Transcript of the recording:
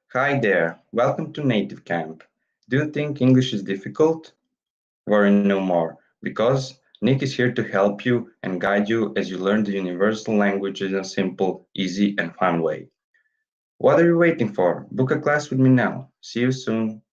Hi there, welcome to Native Camp. Do you think English is difficult? Worry no more, because Nick is here to help you and guide you as you learn the universal language in a simple, easy, and fun way. What are you waiting for? Book a class with me now. See you soon.